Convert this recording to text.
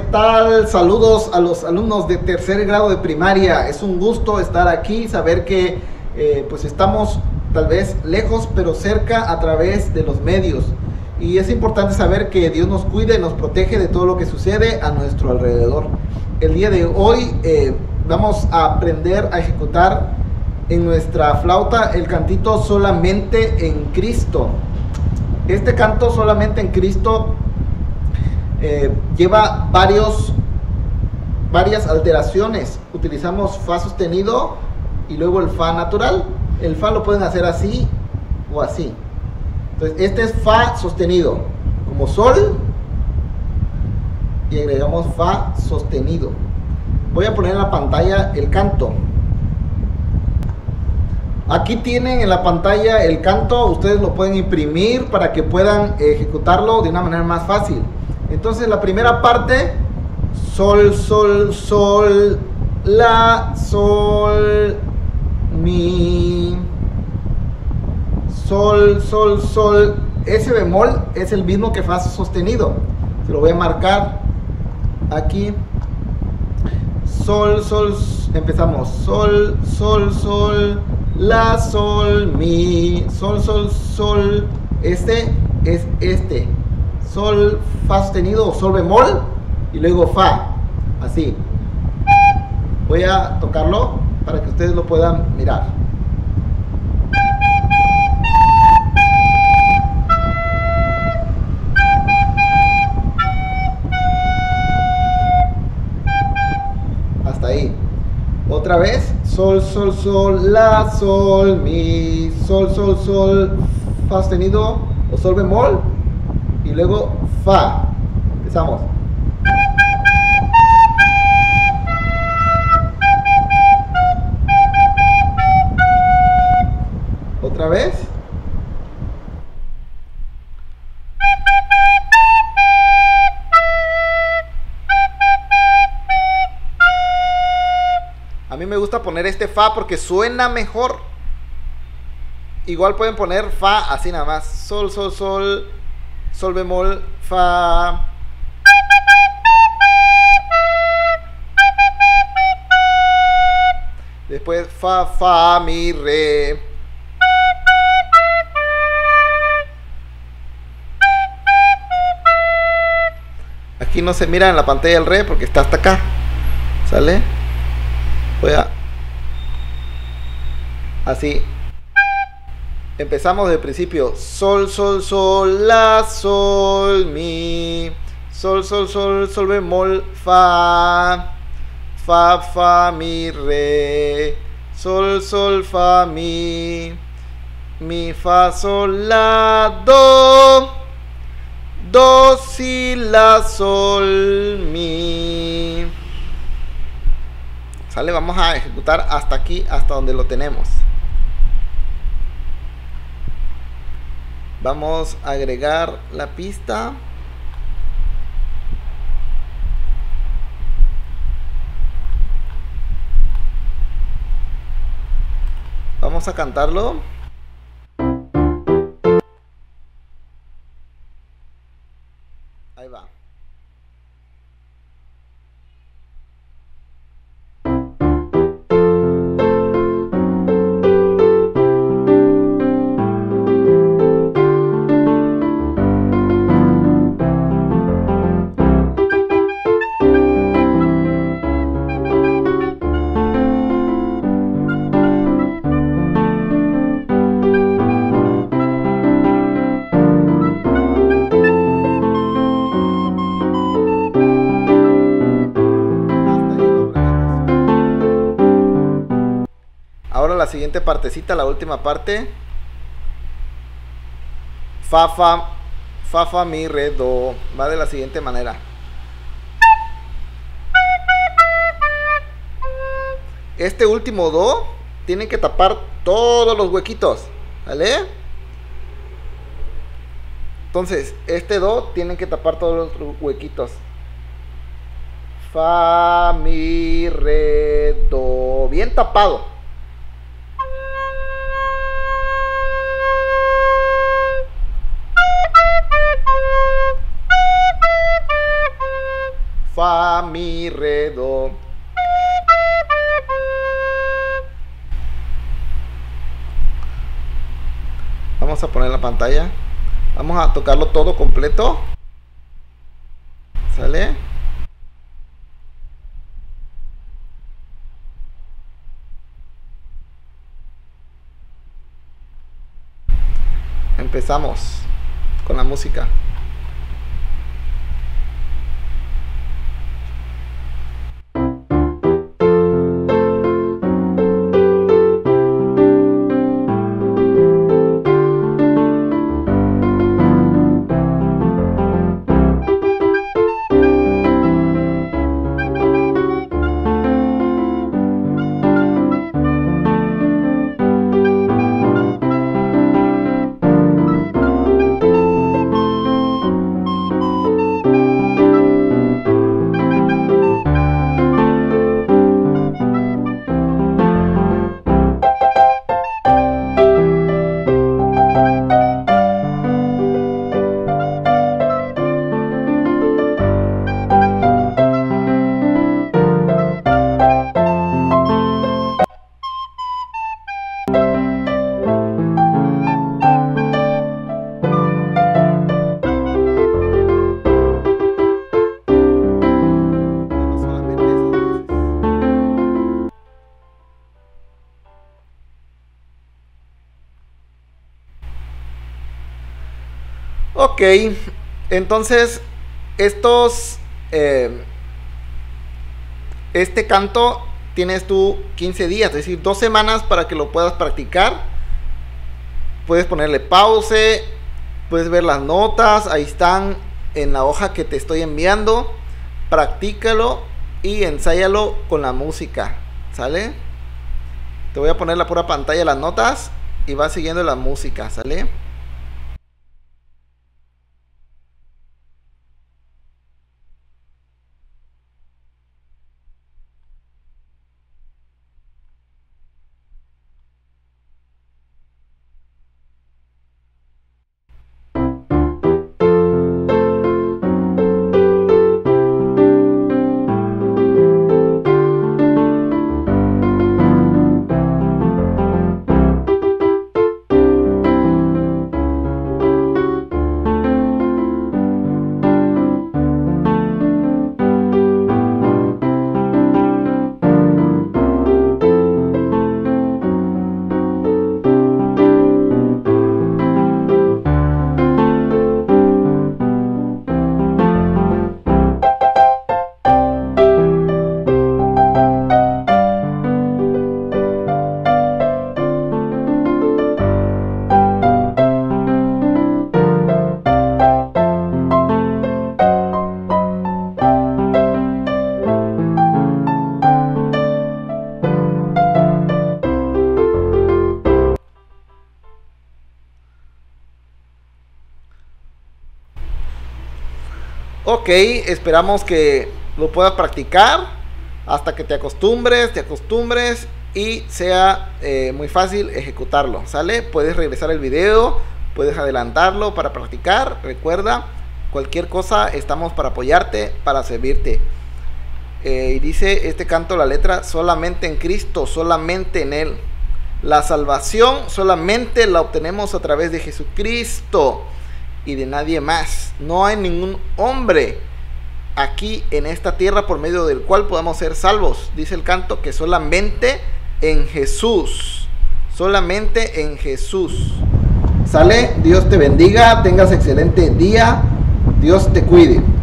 tal? Saludos a los alumnos de tercer grado de primaria. Es un gusto estar aquí, saber que pues estamos tal vez lejos pero cerca a través de los medios. Y es importante saber que Dios nos cuida y nos protege de todo lo que sucede a nuestro alrededor. El día de hoy vamos a aprender a ejecutar en nuestra flauta el cantito Solamente en Cristo. Este canto Solamente en Cristo lleva varias alteraciones. Utilizamos fa sostenido y luego el fa natural. El fa lo pueden hacer así o así. Entonces este es fa sostenido como sol y agregamos fa sostenido. Voy a poner en la pantalla el canto. Aquí tienen en la pantalla el canto. Ustedes lo pueden imprimir para que puedan ejecutarlo de una manera más fácil. Entonces la primera parte, sol, sol, sol, la, sol, mi, sol, sol, sol. Ese bemol es el mismo que fa sostenido. Se lo voy a marcar aquí. Sol, sol, empezamos. Sol, sol, sol, la, sol, mi, sol, sol, sol. Este es este. Sol, fa sostenido o sol bemol y luego fa, así. Voy a tocarlo para que ustedes lo puedan mirar. Hasta ahí. Otra vez, sol, sol, sol, la, sol, mi, sol, sol, sol, fa sostenido o sol bemol y luego fa. Empezamos. Otra vez. A mí me gusta poner este fa porque suena mejor. Igual pueden poner fa así nada más. Sol, sol, sol, sol bemol, fa. Después fa, fa, mi, re. Aquí no se mira en la pantalla el re porque está hasta acá. ¿Sale? Voy a... Así. Empezamos del principio. Sol, sol, sol, la, sol, mi. Sol, sol, sol, sol bemol, fa. Fa, fa, mi, re. Sol, sol, fa, mi. Mi, fa, sol, la, do. Do, si, la, sol, mi. ¿Sale? Vamos a ejecutar hasta aquí, hasta donde lo tenemos. Vamos a agregar la pista. Vamos a cantarlo. Ahí va. Ahora la siguiente partecita, la última parte. Fa, fa, fa, fa, mi, re, do. Va de la siguiente manera. Este último do tiene que tapar todos los huequitos, ¿vale? Entonces, este do tiene que tapar todos los huequitos. Fa, mi, re, do. Bien tapado. Fa, fa, mi, re, do. Vamos a poner la pantalla. Vamos a tocarlo todo completo. ¿Sale? Empezamos con la música. Ok, entonces este canto tienes tú 15 días, es decir, 2 semanas para que lo puedas practicar. Puedes ponerle pause, puedes ver las notas, ahí están en la hoja que te estoy enviando. Practícalo y ensáyalo con la música, ¿sale? Te voy a poner la pura pantalla las notas y vas siguiendo la música, ¿sale? Ok, esperamos que lo puedas practicar hasta que te acostumbres y sea muy fácil ejecutarlo, ¿sale? Puedes regresar el video, puedes adelantarlo para practicar. Recuerda, cualquier cosa estamos para apoyarte, para servirte. Y dice este canto, la letra: solamente en Cristo, solamente en Él. La salvación solamente la obtenemos a través de Jesucristo y de nadie más. No hay ningún hombre aquí en esta tierra por medio del cual podamos ser salvos. Dice el canto que solamente en Jesús, solamente en Jesús. ¿Sale? Dios te bendiga, tengas excelente día, Dios te cuide.